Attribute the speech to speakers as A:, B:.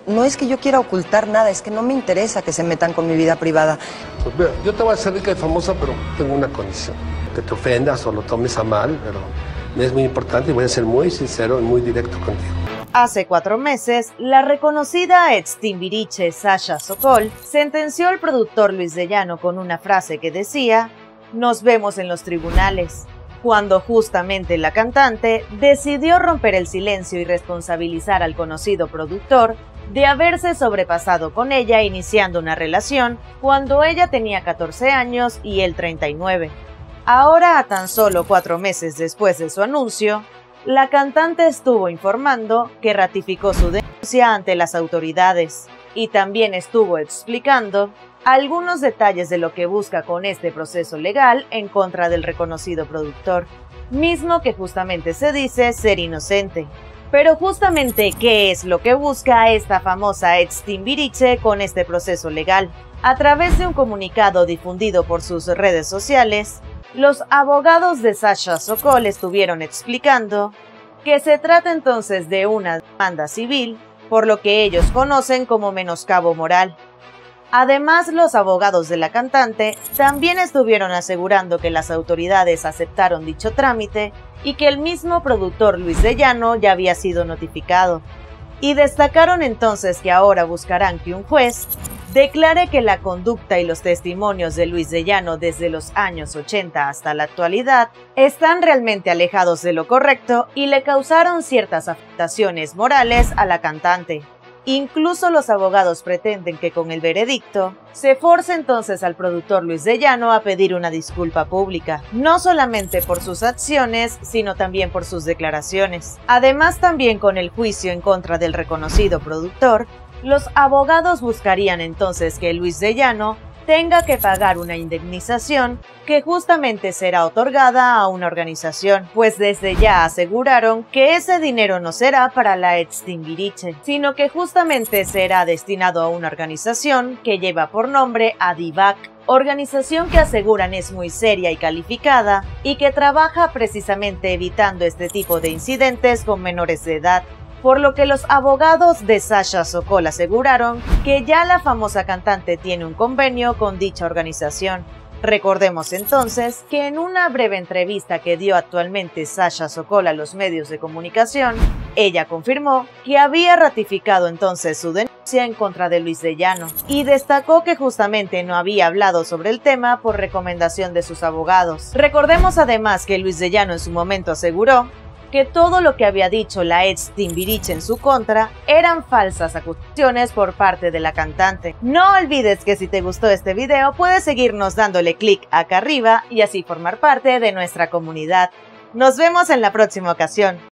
A: No es que yo quiera ocultar nada, es que no me interesa que se metan con mi vida privada.
B: Pues mira, yo te voy a hacer rica y famosa, pero tengo una condición. Que te ofendas o lo tomes a mal, pero me es muy importante y voy a ser muy sincero y muy directo contigo.
C: Hace 4 meses, la reconocida ex Timbiriche Sasha Sokol sentenció al productor Luis de Llano con una frase que decía: "Nos vemos en los tribunales", cuando justamente la cantante decidió romper el silencio y responsabilizar al conocido productor de haberse sobrepasado con ella iniciando una relación cuando ella tenía 14 años y él 39. Ahora, a tan solo 4 meses después de su anuncio, la cantante estuvo informando que ratificó su denuncia ante las autoridades y también estuvo explicando algunos detalles de lo que busca con este proceso legal en contra del reconocido productor, mismo que justamente se dice ser inocente. Pero justamente, ¿qué es lo que busca esta famosa ex Timbiriche con este proceso legal? A través de un comunicado difundido por sus redes sociales, los abogados de Sasha Sokol estuvieron explicando que se trata entonces de una demanda civil, por lo que ellos conocen como menoscabo moral. Además, los abogados de la cantante también estuvieron asegurando que las autoridades aceptaron dicho trámite y que el mismo productor Luis de Llano ya había sido notificado. Y destacaron entonces que ahora buscarán que un juez declare que la conducta y los testimonios de Luis de Llano desde los años 80 hasta la actualidad están realmente alejados de lo correcto y le causaron ciertas afectaciones morales a la cantante. Incluso los abogados pretenden que con el veredicto se force entonces al productor Luis de Llano a pedir una disculpa pública, no solamente por sus acciones, sino también por sus declaraciones. Además, también con el juicio en contra del reconocido productor, los abogados buscarían entonces que Luis de Llano tenga que pagar una indemnización que justamente será otorgada a una organización, pues desde ya aseguraron que ese dinero no será para la ex Timbiriche, sino que justamente será destinado a una organización que lleva por nombre Adivac, organización que aseguran es muy seria y calificada y que trabaja precisamente evitando este tipo de incidentes con menores de edad. Por lo que los abogados de Sasha Sokol aseguraron que ya la famosa cantante tiene un convenio con dicha organización. Recordemos entonces que en una breve entrevista que dio actualmente Sasha Sokol a los medios de comunicación, ella confirmó que había ratificado entonces su denuncia en contra de Luis de Llano y destacó que justamente no había hablado sobre el tema por recomendación de sus abogados. Recordemos además que Luis de Llano en su momento aseguró que todo lo que había dicho la ex Timbiriche en su contra eran falsas acusaciones por parte de la cantante. No olvides que si te gustó este video puedes seguirnos dándole clic acá arriba y así formar parte de nuestra comunidad. Nos vemos en la próxima ocasión.